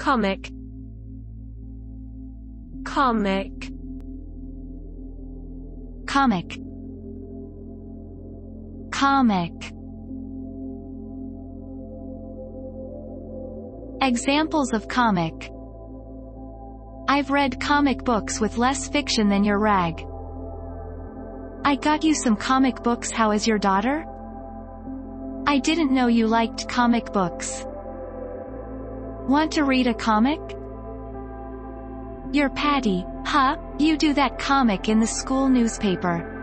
comic, comic, comic, comic. Examples of comic. I've read comic books with less fiction than your rag. I got you some comic books. How is your daughter? I didn't know you liked comic books. Want to read a comic? You're Patty, huh? You do that comic in the school newspaper.